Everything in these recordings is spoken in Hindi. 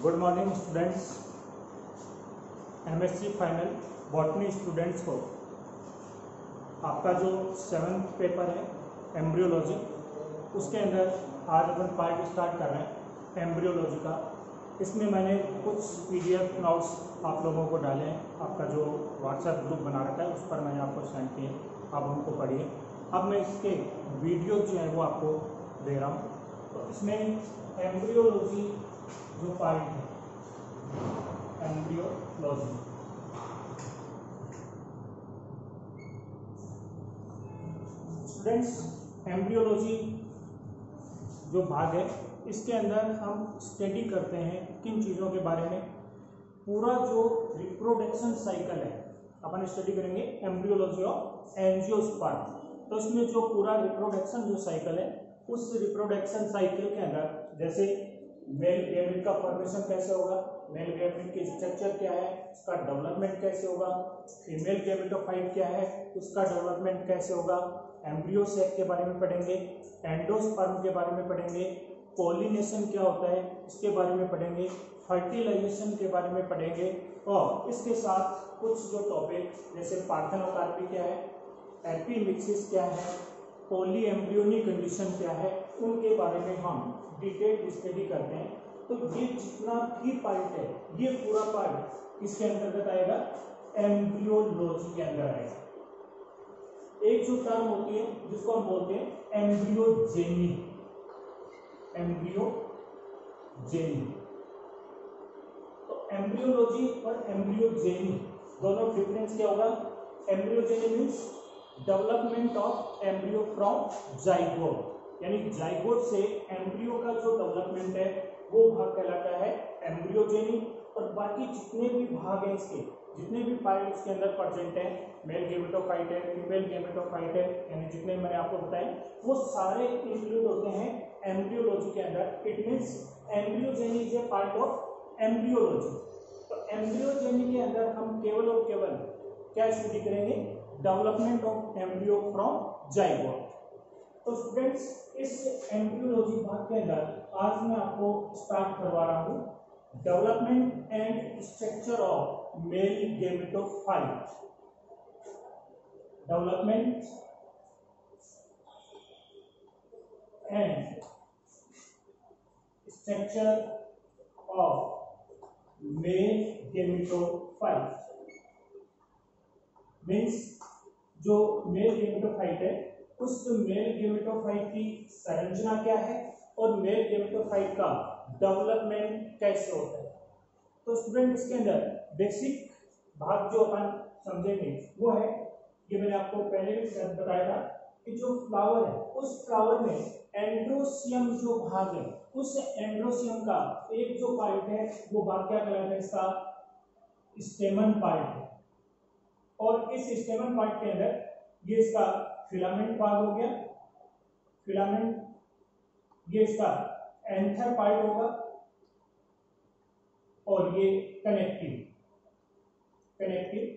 Good morning students. MSc final botany students को आपका जो 7th पेपर है एम्ब्रियोलॉजी, उसके अंदर आज अपन पार्ट स्टार्ट कर रहे हैं एम्ब्रियोलॉजी का। इसमें मैंने कुछ PDF नोट्स आप लोगों को डाले हैं, आपका जो व्हाट्सएप ग्रुप बना रखा है उस पर मैंने आपको सेंड किए, आप उनको पढ़िए। अब मैं इसके वीडियो जो है वो आपको दे रहा हूँ। तो इसमें एम्ब्रियोलॉजी जो पार्ट है, एम्ब्रियोलॉजी, स्टूडेंट्स एम्ब्रियोलॉजी जो भाग है इसके अंदर हम स्टडी करते हैं किन चीज़ों के बारे में। पूरा जो रिप्रोडक्शन साइकिल है अपन स्टडी करेंगे एम्ब्रियोलॉजी ऑफ एंजियोस्पर्म। तो इसमें जो पूरा रिप्रोडक्शन जो साइकिल है उस रिप्रोडक्शन साइकिल के अंदर जैसे मेल गैमेट का फॉर्मेशन कैसे होगा, मेल गैमेट की स्ट्रक्चर क्या है, उसका डेवलपमेंट कैसे होगा, फीमेल गैमेटोफाइट क्या है, उसका डेवलपमेंट कैसे होगा, एम्ब्रियो सेक के बारे में पढ़ेंगे, एंडोस्पर्म के बारे में पढ़ेंगे, पॉलिनेशन क्या होता है इसके बारे में पढ़ेंगे, फर्टिलाइजेशन के बारे में पढ़ेंगे और इसके साथ कुछ जो टॉपिक जैसे पार्थेनोकार्पी क्या है, एपिमिक्सिस क्या है, पॉली एम्ब्रियोनी कंडीशन क्या है, उनके बारे में हम डिटेल स्टडी करते हैं। तो ये जितना भी पार्ट है ये पूरा पार्ट किसके अंतर्गत आएगा, एम्ब्रियोलॉजी के अंदर आएगा। एक जो टर्म होती है जिसको हम बोलते हैं एम्ब्रियोजेनी, एम्ब्रियोजेनी। तो एम्ब्रियोलॉजी और एम्ब्रियोजेनी दोनों डिफरेंस क्या होगा। Embryogeny means development of embryo from zygote, यानी जाइगोट से एम्ब्रियो का जो डेवलपमेंट है वो भाग कहलाता है एम्ब्रियोजेनी। और बाकी जितने भी भाग हैं इसके, जितने भी पार्ट इसके अंदर प्रेजेंट है, मेल गैमेटोफाइट है, फीमेल गैमेटोफाइट है, यानी जितने मैंने आपको बताए वो सारे इंक्लूड होते हैं एम्ब्रियोलॉजी के अंदर। It means embryogeny is a part of embryology. तो एम्ब्रियोजेनी के अंदर हम केवल और केवल क्या स्टडी करेंगे, development of embryo from zygote. तो स्टूडेंट्स इस एम्ब्रियोलॉजी भाग के अंदर आज मैं आपको स्टार्ट करवा रहा हूँ development and structure of male gametophyte. Development and structure of male gametophyte means जो मेल गैमेटोफाइट है उस मेल गैमेटोफाइट की संरचना क्या है और मेल गैमेटोफाइट का डेवलपमेंट कैसे होता है। तो स्टूडेंट इसके अंदर बेसिक भाग जो अपन समझेंगे वो है, ये मैंने आपको पहले भी बताया था कि जो फ्लावर है उस फ्लावर में एंड्रोसियम जो भाग है उस एंड्रोसियम का एक जो पार्ट है वो भाग क्या कहलाता है, इसका स्टेमन पार्ट है। और इस स्टेमन पार्ट के अंदर ये इसका फिलामेंट भाग हो गया, फिलामेंट, ये इसका एंथर पार्ट होगा और ये कनेक्टिव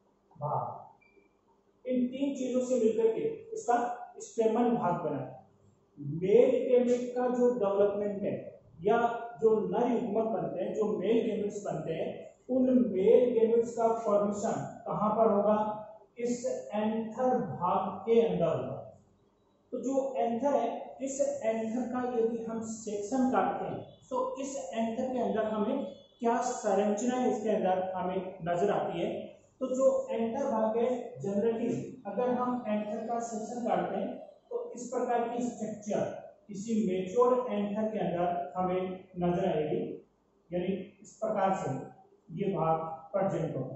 भाग। इन तीन चीजों से मिलकर के इसका स्टेमन भाग बना है। मेल गैमेट का जो डेवलपमेंट है या जो नर युग्मक बनते हैं, जो मेल गैमेट्स बनते हैं, उन मेल गैमेट्स का फॉर्मेशन कहां पर होगा, इस एंथर भाग के अंदर होगा। तो जो एंथर है, इस एंथर का यदि हम सेक्शन काटते हैं तो इस एंथर के अंदर हमें क्या संरचना है इसके अंदर हमें नजर आती है। तो जो एंथर भाग है जनरली अगर हम एंथर का सेक्शन काटते हैं तो इस प्रकार की स्ट्रक्चर किसी मेच्योर एंथर के अंदर हमें नजर आएगी, यानी इस प्रकार से ये भाग प्रेजेंट होगा।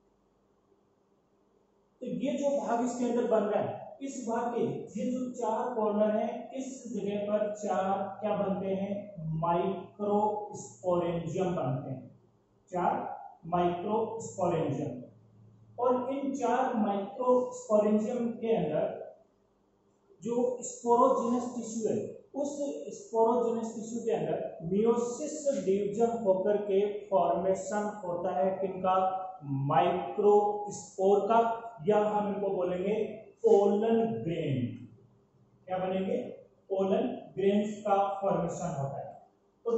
तो ये जो भाग इसके अंदर बन रहा है, इस भाग के ये जो चार कॉर्नर है इस जगह पर चार क्या बनते हैं, माइक्रोस्पोरेंजियम बनते हैं, चार माइक्रोस्पोरेंजियम। और इन चार माइक्रोस्पोरेंजियम के अंदर जो स्पोरोजेनस टिश्यू है उस स्पोरोजेनस टिश्यू के अंदर मियोसिस डिवीजन होकर के फॉर्मेशन होता है किनका, माइक्रोस्पोर का, या हम इनको बोलेंगे पोलन ग्रेन। क्या बनेंगे, पोलन ग्रेन्स का फॉर्मेशन होता है। तो जो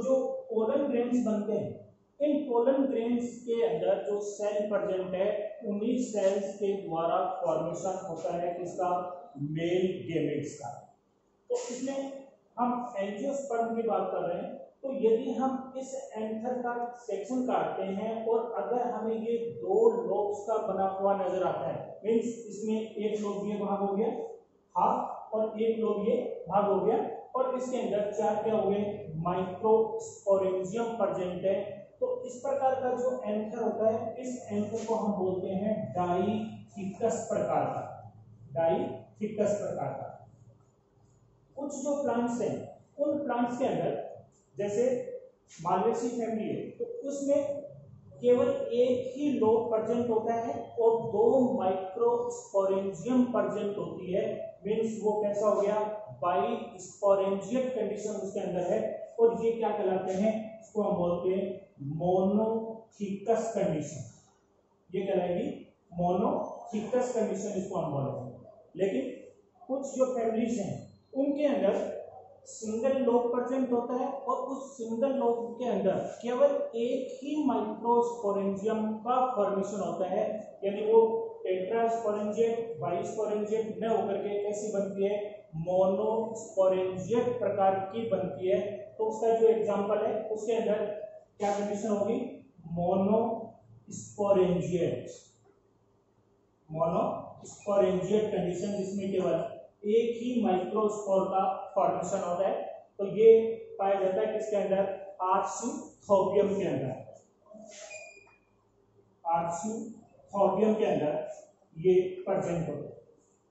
पोलन ग्रेन्स बनते हैं, इन पोलन ग्रेन्स के अंदर जो सेल प्रेजेंट है उन्हीं सेल्स के द्वारा फॉर्मेशन होता है किसका, मेल गेमेट्स का। तो इसमें हम एंजियोस्पर्म की बात कर रहे हैं, तो यदि हम इस एंथर का सेक्शन काटते हैं और अगर हमें ये दो लोब्स का बना हुआ नजर आता है, मींस इसमें एक लोब ये भाग हो गया हाफ और एक लोब ये भाग हो गया, और इसके अंदर चार क्या हो गए, माइक्रोस्पोरेंजियम प्रेजेंट है। तो इस प्रकार का जो एंथर होता है, इस एंथर को हम बोलते हैं डाइथिकस प्रकार का, डाइथिकस प्रकार का। कुछ जो प्लांट्स हैं उन प्लांट्स के अंदर जैसे मालवेसी फैमिली है, तो उसमें केवल एक ही लोब प्रेजेंट होता है और दो माइक्रोस्पोरेंजियम प्रेजेंट होती है, मींस वो कैसा हो गया, बाइस्पोरेंजिएट कंडीशन उसके अंदर है, और ये क्या कहलाते हैं, इसको हम बोलते हैं मोनोथिकस कंडीशन, ये कहलाएगी मोनोथिकस कंडीशन, इसको हम बोलेंगे। लेकिन कुछ जो फैमिलीज हैं उनके अंदर सिंगल लोब प्रेजेंट होता है और उस सिंगल लोब के अंदर केवल एक ही माइक्रोस्पोरेंजियम का फॉर्मेशन होता है, यानी वो टेट्रास्पोरेंजिएट बाइस्पोरेंजिएट न होकर के कैसी बनती है, मोनोस्पोरेंजिएट प्रकार की बनती है। तो उसका जो एग्जांपल है उसके अंदर क्या कंडीशन होगी, मोनोस्पोरेंजिएट कंडीशन, जिसमें केवल एक ही माइक्रोस्पोर का फॉर्मेशन होता है। तो ये पाया जाता है किसके अंदर, आर्चिथोबियम के अंदर, आर्चिथोबियम के अंदर ये प्रेजेंट होता है।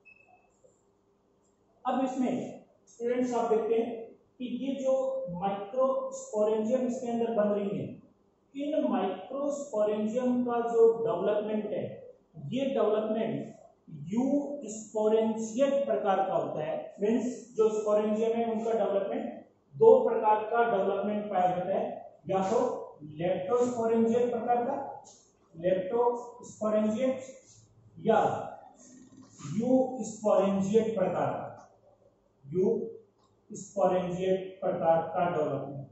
अब इसमें स्टूडेंट्स आप देखते हैं कि ये जो माइक्रोस्पोरेंजियम इसके अंदर बन रही है, इन माइक्रोस्पोरेंजियम का जो डेवलपमेंट है, ये डेवलपमेंट यू स्पोरेंजिएट प्रकार का होता है, मींस जो स्पोरेंजियम है उनका डेवलपमेंट दो प्रकार का डेवलपमेंट पाया जाता है, या तो लेप्टोस्पोरेंजिएट प्रकार का, लेप्टोस्पोरेंजिएट, या यू स्पोरेंजिएट प्रकार का, यू स्पोरेंजिएट प्रकार का डेवलपमेंट।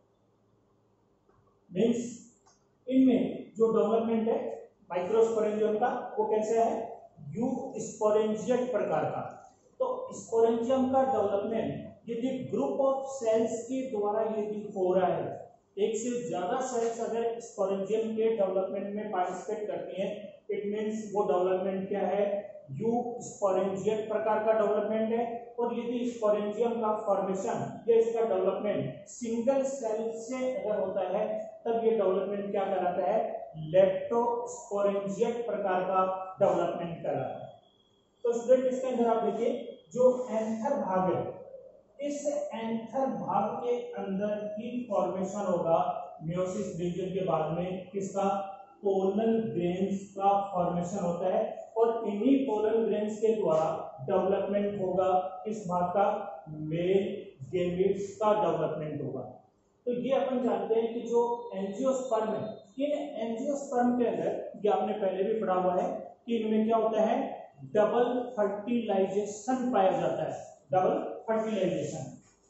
मींस इनमें जो डेवलपमेंट है माइक्रोस्पोरेंजियम का वो कैसे है, यू स्पोरेंजिएट प्रकार का। तो स्पोरेंजियम का डेवलपमेंट यदि ग्रुप ऑफ सेल्स के द्वारा यदि हो रहा है, एक से ज्यादा सेल्स अगर स्पोरेंजियम के डेवलपमेंट में पार्टिसिपेट करती हैं, इट मींस वो डेवलपमेंट क्या है, यू स्पोरेंजिएट प्रकार का डेवलपमेंट है। और यदि स्पोरेंजियम का फॉर्मेशन या इसका डेवलपमेंट सिंगल सेल से अगर होता है, तब ये डेवलपमेंट क्या कहलाता है, लेप्टोस्पोरेंजिएट प्रकार का डेवलपमेंट कहलाता है। तो स्टूडेंट इसके अंदर आप देखिए जो एंथर भाग है, इस एंथर भाग के अंदर ही फॉर्मेशन होगा मेयोसिस रीजन के बाद में किसका, पोलन ग्रेन्स का फॉर्मेशन होता है, और इन्हीं पोलन ग्रेन्स के द्वारा डेवलपमेंट होगा किस भाग का, मेल गेमेट्स का डेवलपमेंट होगा। तो ये अपन जानते हैं कि जो एंजियोस्पर्म है, इन एंजियोस्पर्म के अंदर ये आपने पहले भी पढ़ा हुआ है कि इनमें क्या होता है, डबल फर्टिलाइजेशन पाया जाता है, डबल फर्टिलाइजेशन।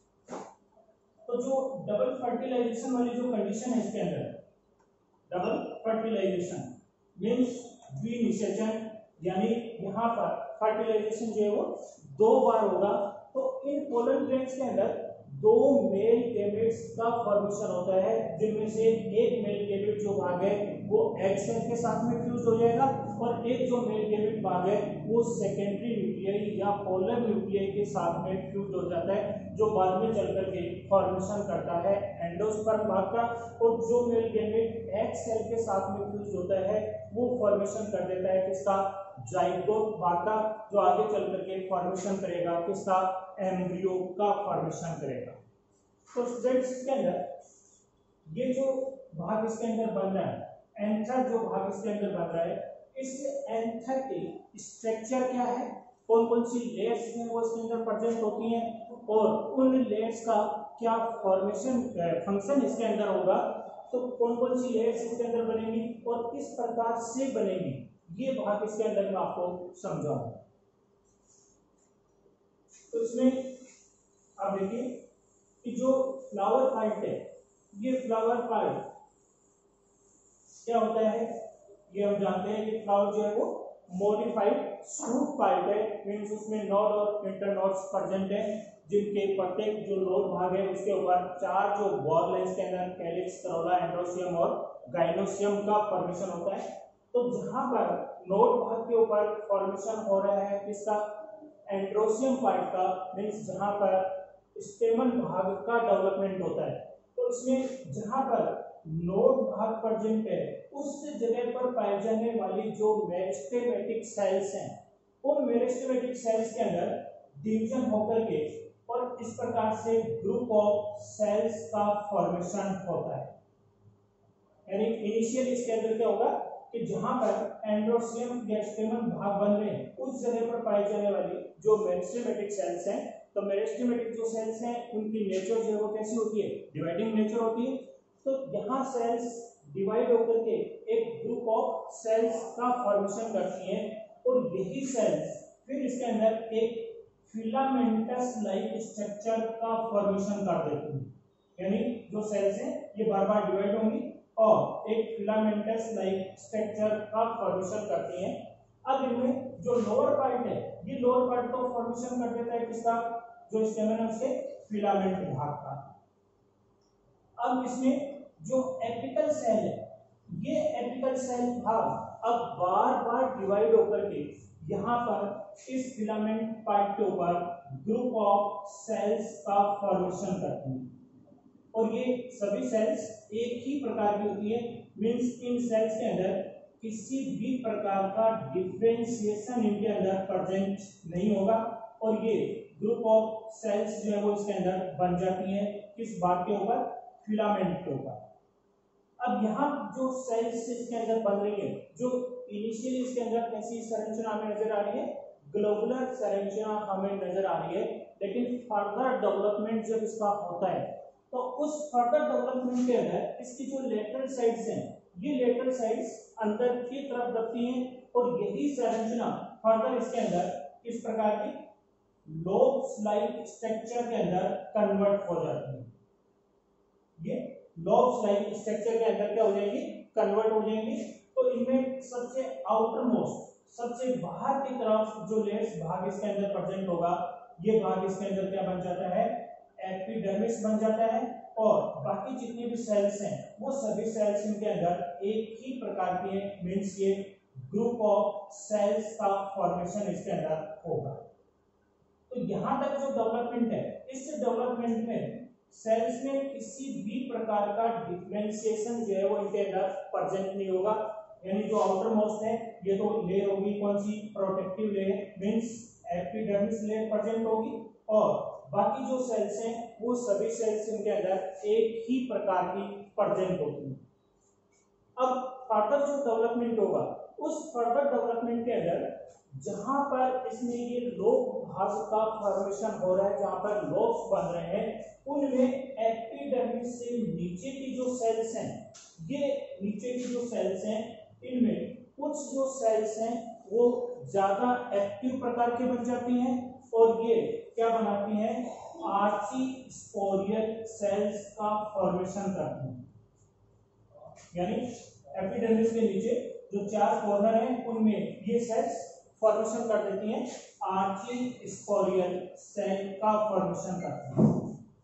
तो जो डबल फर्टिलाइजेशन वाली जो कंडीशन है इसके अंदर, डबल फर्टिलाइजेशन मींस द्विनिषेचन, यानी यहाँ पर फर्टिलाइजेशन जो है वो दो बार होगा। तो इन पोलन ग्रेन्स के अंदर दो मेल गैमेट्स का फॉर्मेशन होता है, जिनमें से एक मेल गैमेट जो भाग है वो एग सेल के साथ में फ्यूज हो जाएगा, और एक जो मेल गैमेट भाग है वो सेकेंडरी न्यूक्लियाई या पोलर न्यूक्लियाई के साथ में फ्यूज हो जाता है, जो बाद में चलकर के फॉर्मेशन करता है एंडोस्पर्म भाग का। और जो मेल गैमेट एग सेल के साथ में फ्यूज होता है वो फॉर्मेशन कर देता है किसका, जाइगोट भाग का, जो आगे चल करके फॉर्मेशन करेगा किसका, एम्ब्रियो का फॉर्मेशन करेगा। तो स्टूडेंट्स इसके अंदर ये जो भाग इसके अंदर बन रहा है, एंथर जो भाग इसके अंदर बन रहा है, इस एंथर के स्ट्रक्चर क्या है, कौन कौन सी लेयर्स हैं वो इसके अंदर प्रेजेंट होती हैं, और उन लेयर्स का क्या फॉर्मेशन फंक्शन इसके अंदर होगा, तो कौन कौन सी लेयर्स इसके अंदर बनेंगी और किस प्रकार से बनेंगी, ये भाग इसके अंदर मैं आपको समझाऊंगा। तो इसमें आप देखिए कि जो फ्लावर पॉइंट है, ये फ्लावर पार्ट क्या होता है, ये हम जानते हैं कि फ्लावर जो है वो मॉडिफाइड फ्रूट पार्ट है, मींस उसमें नोड और इंटरनोड्स प्रेजेंट है, जिनके प्रत्येक जो नोड भाग है उसके ऊपर 4 जो बॉल लेंस के अंदर कैलिक्स, करोला, एंड्रोसियम और गाइनोसियम का फॉर्मेशन होता है। तो जहां पर नोड भाग के ऊपर फॉर्मेशन हो रहा है किसका, एंड्रोसियम पार्ट का, मींस जहां पर स्टेमन भाग का डेवलपमेंट होता है। तो इसमें जहां पर नोड भाग प्रेजेंट है उस जगह पर पाए जाने वाली जो मेरिस्टेमेटिक सेल्स हैं, उन मेरिस्टेमेटिक सेल्स के अंदर डिवीजन होकर के और इस प्रकार से ग्रुप ऑफ सेल्स का फॉर्मेशन होता है। यानी इनिशियल इसके अंदर क्या होगा कि जहां पर एंड्रोसियम या स्टेमन भाग बन रहे हैं उस जगह पर पाई जाने वाली जो मेरिस्टेमेटिक सेल्स हैं, तो मेरिस्टेमेटिक जो सेल्स हैं उनकी नेचर जो है वो कैसी होती है, डिवाइडिंग नेचर होती है। तो यहाँ सेल्स डिवाइड होकर के एक ग्रुप ऑफ सेल्स का फॉर्मेशन करती हैं और यही सेल्स फिर इसके अंदर एक फिलामेंटस लाइक स्ट्रक्चर का फॉर्मेशन कर देती हैं। यानी जो सेल्स हैं ये बार बार डिवाइड होंगी और एक फिलामेंटस लाइक स्ट्रक्चर का फॉर्मेशन करती हैं। अब इनमें जो लोअर पार्ट है, ये लोअर पार्ट तो फॉर्मेशन कर देता है किसका, जो स्टेमन है उसके फिलामेंट भाग का। अब इसमें जो एपिकल सेल है, ये एपिकल सेल भाग अब बार बार डिवाइड होकर के यहाँ पर इस फिलामेंट पार्ट के ऊपर ग्रुप ऑफ सेल्स का फॉर्मेशन करती है और ये सभी सेल्स एक ही प्रकार की होती है, मींस इन सेल्स के अंदर किसी भी प्रकार का डिफरेंशिएशन इनके अंदर प्रेजेंट नहीं होगा और ये ग्रुप ऑफ सेल्स जो है वो इसके अंदर बन जाती है किस बात के ऊपर, फिलामेंट के ऊपर। अब यहाँ जो सेल्स इसके अंदर बन रही है, जो इनिशियली इसके अंदर कैसी संरचना हमें नजर आ रही है, ग्लोबुलर संरचना हमें नजर आ रही है, लेकिन फर्दर डेवलपमेंट जब इसका होता है तो उस फर्दर डेवलपमेंट के अंदर इसकी जो लेटरल साइड्स हैं, ये लेटरल साइड्स अंदर की तरफ दबती हैं और यही संरचना फर्दर इसके अंदर इस प्रकार की लोब्स लाइक स्ट्रक्चर के अंदर कन्वर्ट हो जाती है। ये लोब्स लाइक स्ट्रक्चर के अंदर क्या हो जाएगी, कन्वर्ट हो जाएंगी। तो इनमें सबसे आउटर मोस्ट, सबसे बाहर की तरफ जो लेयर्स भाग इसके अंदर प्रेजेंट होगा, ये भाग इसके अंदर क्या बन जाता है, एपिडर्मिस बन जाता है और बाकी जितने भी सेल्स हैं वो सभी सेल्स इनके अंदर एक ही प्रकार के, मींस ये ग्रुप ऑफ सेल्स का फॉर्मेशन इसके अंदर होगा। तो यहाँ तक जो डेवलपमेंट है, इस डेवलपमेंट में सेल्स में किसी भी प्रकार का डिफरेंशिएशन जो है वो इनके अंदर प्रेजेंट नहीं होगा। यानी जो आउटर मोस्ट है ये तो लेयर होगी कौन सी, protective layer, means epidermis layer present होगी और बाकी जो सेल्स हैं वो सभी सेल्स इनके अंदर एक ही प्रकार की प्रेजेंट होती है। अब फर्दर जो डेवलपमेंट होगा, उस फर्दर डेवलपमेंट के अंदर जहां पर इसमें ये लोब भाग का फॉर्मेशन हो रहा है, जहां पर लोब्स बन रहे हैं, उनमें एपिडर्मिस से नीचे की जो सेल्स हैं, ये नीचे की जो सेल्स हैं इनमें कुछ जो सेल्स हैं वो ज्यादा एक्टिव प्रकार के बन जाती हैं और ये क्या बनाती हैं, आर्चिस्पोरियल सेल्स का फॉर्मेशन करती हैं। यानी एपिडर्मिस के नीचे जो 4 कॉर्नर हैं उनमें ये सेल्स फॉर्मेशन कर देती हैं, आर्चिस्पोरियल सेल का फॉर्मेशन करती हैं।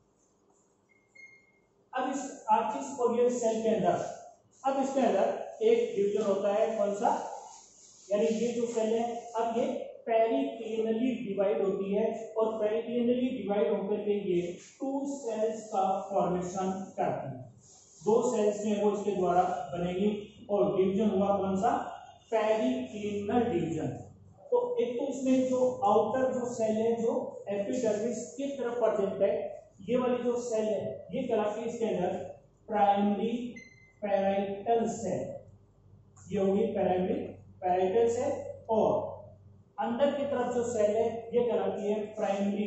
अब इस आर्चिस्पोरियल सेल के अंदर, अब इसके अंदर एक डिवीजन होता है कौन सा, यानी ये जो सेल है अब ये पेरिक्लिनली डिवाइड होती है और पेरिक्लिनली डिवाइड होकर के ये 2 सेल्स का फॉर्मेशन करती है। 2 सेल्स जो है वो इसके द्वारा बनेगी और डिवीजन हुआ कौन सा, पेरिक्लिनल डिवीजन। तो एक तो इसमें जो आउटर जो सेल है जो एपिडर्मिस की तरफ प्रेजेंट है, ये वाली जो सेल है ये कहलाती है इसके अंदर प्राइमरी पैराइटल सेल, ये होगी प्राइमरी पैराइटल सेल और अंदर की तरफ जो सेल है ये कहलाती है primary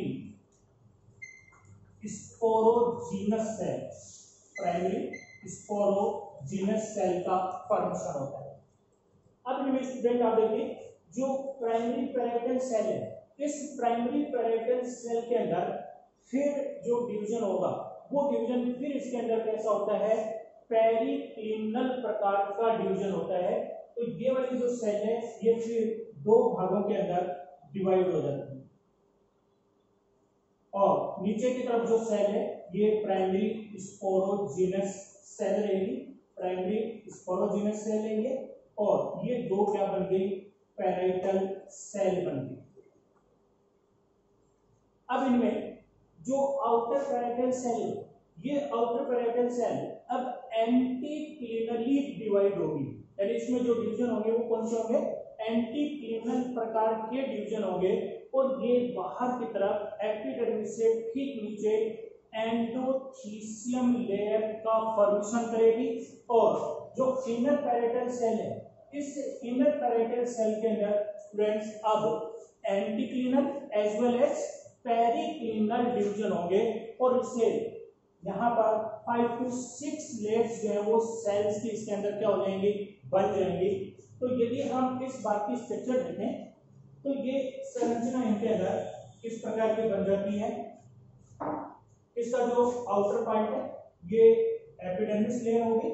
sporogenous cell, primary sporogenous cell का फॉर्मेशन होता है। अब इनमें स्टूडेंट आप देखिए जो प्राइमरी पैराइटल सेल है, इस प्राइमरी पैराइटल सेल के अंदर फिर जो डिवीजन होगा वो डिवीजन फिर इसके अंदर कैसा होता है, पेरिक्लिनल प्रकार का डिवीजन होता है। तो ये वाली जो सेल है ये फिर दो भागों के अंदर डिवाइड हो जाती है और नीचे की तरफ जो सेल है ये प्राइमरी स्पोरोजिनस सेल रहेगी, प्राइमरी स्पोरोजिनस सेल है ये, और ये दो क्या बन गई, पैराइटल सेल बन गई। अब इनमें जो आउटर पैराइटल सेल है, ये आउटर पैराइटल सेल अब एंटीक्लिनली डिवाइड होगी, यानी इसमें जो डिवीजन होंगे वो कौन से होंगे, एंटीक्लिनल प्रकार के डिवीजन होंगे, और ये बाहर की तरफ एपिडर्मिस से ठीक नीचे एंडोथीसियम लेयर का फॉर्मेशन करेगी। और जो इनर पैराइटल सेल है, इस इनर पैराइटल सेल के अंदर स्टूडेंट्स अब anticlinal as well as periclinal division होंगे, और इससे यहाँ पर 5 to 6 लेयर्स जो है वो सेल्स की इसके अंदर क्या हो जाएंगी, बन जाएंगी। तो यदि हम इस बात की स्ट्रक्चर देखें तो ये संरचना इनके अंदर इस प्रकार की बन जाती है। इसका जो आउटर पार्ट है ये एपिडर्मिस लेयर होगी,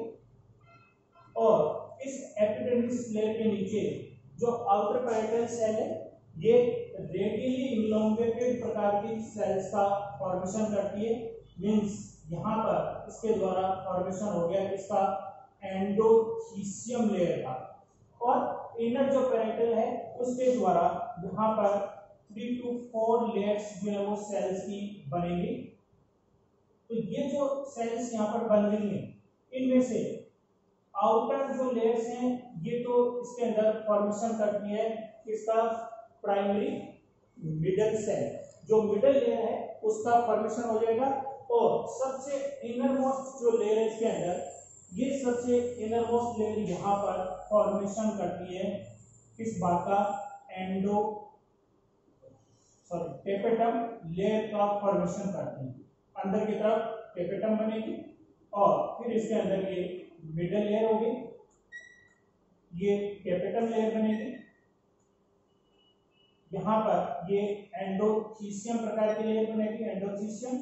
और इस एपिडर्मिस लेयर के नीचे जो आउटर पैराइटल सेल है ये रेडियली इनलोंगेटेड प्रकार की सेल्स का फॉर्मेशन करती है। मींस यहाँ पर इसके द्वारा फॉर्मेशन हो गया इसका एंडोथीसियम लेयर का, और इनर जो पैराइटल है उसके द्वारा यहाँ पर 3 to 4 लेयर्स जो है वो सेल्स की बनेंगी। तो ये जो सेल्स यहाँ पर बन रही हैं इनमें से आउटर जो लेयर्स हैं ये तो इसके अंदर फॉर्मेशन करती है इसका प्राइमरी मिडल सेल, जो मिडल लेयर है उसका फॉर्मेशन हो जाएगा, और सबसे इनर मोस्ट जो लेयर है इसके अंदर ये सबसे इनर मोस्ट लेयर यहाँ पर फॉर्मेशन करती है किस बात का, टेपेटम लेयर का फॉर्मेशन करती है। अंदर की तरफ टेपेटम बनेगी और फिर इसके अंदर ये मिडल लेयर होगी, ये टेपेटम लेयर बनेगी, यहाँ पर ये एंडोथीसियम प्रकार की लेयर बनेगी, एंडोथीसियम,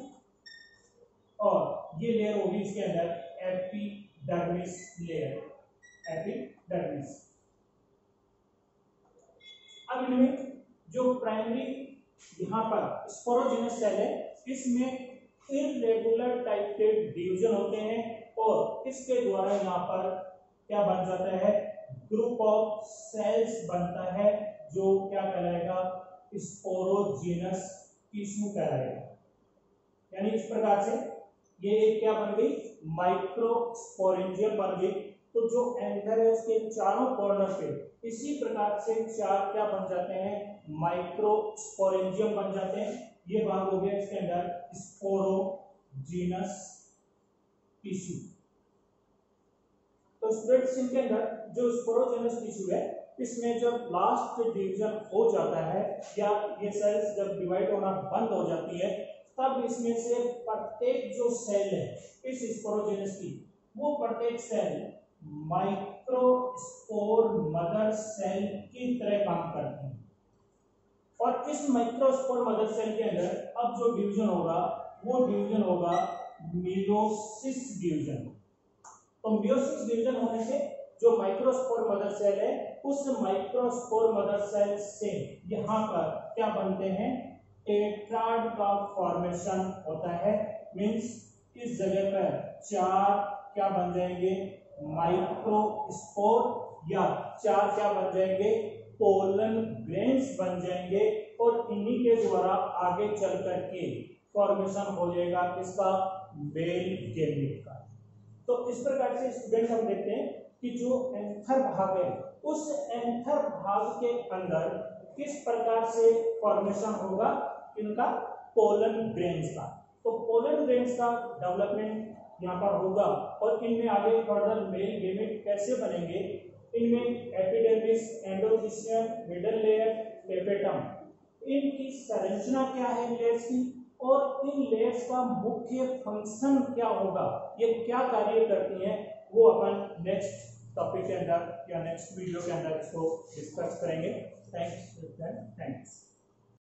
और ये लेयर होगी इसके अंदर एपिडर्मिस लेयर, एपिडर्मिस। अब इनमें जो प्राइमरी यहाँ पर स्पोरोजिनस सेल है इसमें इररेगुलर टाइप के डिवीजन होते हैं, और इसके द्वारा यहाँ पर क्या बन जाता है, ग्रुप ऑफ सेल्स बनता है जो क्या कहलाएगा, स्पोरोजिनस टिश्यू कहलाएगा। यानी इस प्रकार से ये एक क्या बन गई, माइक्रोस्पोरेंजियम बन गई। तो जो एंथर है उसके चारों कॉर्नर पे इसी प्रकार से चार क्या बन जाते हैं, माइक्रोस्पोरेंजियम बन जाते हैं। ये भाग हो गया इसके अंदर स्पोरोजिनस टिश्यू। तो स्टूडेंट्स इनके अंदर जो स्पोरोजिनस टिश्यू है इसमें जब लास्ट डिवीजन हो जाता है या ये सेल्स जब डिवाइड होना बंद हो जाती है तब इसमें से प्रत्येक जो सेल है इस स्पोरोजिनस की, वो प्रत्येक सेल माइक्रोस्पोर मदर सेल की तरह काम करते हैं। और इस माइक्रोस्पोर मदर सेल के अंदर अब जो डिवीजन होगा वो डिवीजन होगा मियोसिस डिवीजन। तो मियोसिस डिवीजन होने से जो माइक्रोस्पोर मदर सेल है उस माइक्रोस्पोर मदर सेल से यहाँ पर क्या बनते हैं, टेट्राड का फॉर्मेशन होता है। मींस इस जगह पर चार क्या बन जाएंगे, माइक्रोस्पोर, या चार क्या बन जाएंगे, पोलन ग्रेन्स बन जाएंगे, और इन्हीं के द्वारा आगे चल करके फॉर्मेशन हो जाएगा किसका, मेल गैमेट का। तो इस प्रकार से स्टूडेंट हम देखते हैं कि जो एंथर भाग है उस एंथर भाग के अंदर किस प्रकार से फॉर्मेशन होगा इनका, पोलन ग्रेन्स का। तो पोलन ग्रेन्स का डेवलपमेंट यहाँ पर होगा, और इनमें आगे फर्दर मेल गैमेट कैसे बनेंगे, इनमें epidermis, endothecium, middle layer, tapetum, इनकी संरचना क्या है लेयर्स की, और इन लेयर्स का मुख्य फंक्शन क्या होगा, ये क्या कार्य करती हैं, वो अपन नेक्स्ट टॉपिक के अंदर या नेक्स्ट वीडियो के अंदर इसको डिस्कस करेंगे। थैंक्स।